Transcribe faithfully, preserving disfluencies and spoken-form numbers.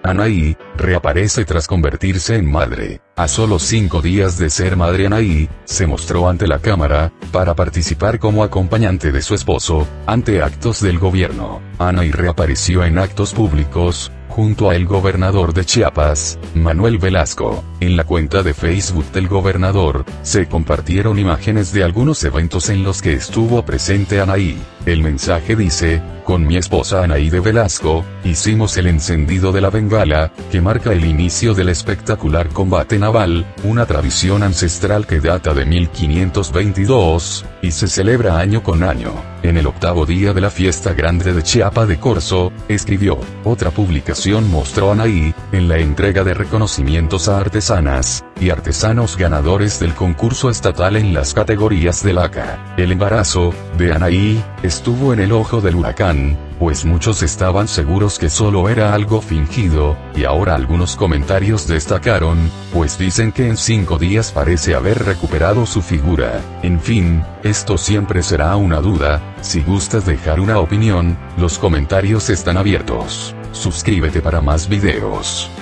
Anaí reaparece tras convertirse en madre. A solo cinco días de ser madre, Anaí se mostró ante la cámara para participar como acompañante de su esposo ante actos del gobierno. Anaí reapareció en actos públicos junto a el gobernador de Chiapas, Manuel Velasco. En la cuenta de Facebook del gobernador, se compartieron imágenes de algunos eventos en los que estuvo presente Anaí. El mensaje dice: con mi esposa Anaí de Velasco, hicimos el encendido de la bengala, que marca el inicio del espectacular combate naval, una tradición ancestral que data de mil quinientos veintidós, y se celebra año con año. En el octavo día de la fiesta grande de Chiapa de Corzo, escribió. Otra publicación mostró a Anaí en la entrega de reconocimientos a artesanas y artesanos ganadores del concurso estatal en las categorías del A C A. El embarazo de Anaí estuvo en el ojo del huracán, pues muchos estaban seguros que solo era algo fingido, y ahora algunos comentarios destacaron, pues dicen que en cinco días parece haber recuperado su figura. En fin, esto siempre será una duda. Si gustas dejar una opinión, los comentarios están abiertos. Suscríbete para más videos.